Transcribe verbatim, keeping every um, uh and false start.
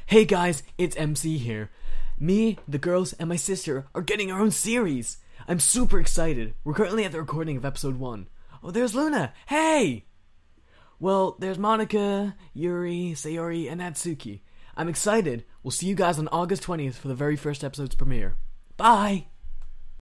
Hey guys, it's M C here. Me, the girls, and my sister are getting our own series. I'm super excited. We're currently at the recording of episode one. Oh, there's Luna. Hey! Well, there's Monica, Yuri, Sayori, and Natsuki. I'm excited. We'll see you guys on August twentieth for the very first episode's premiere. Bye!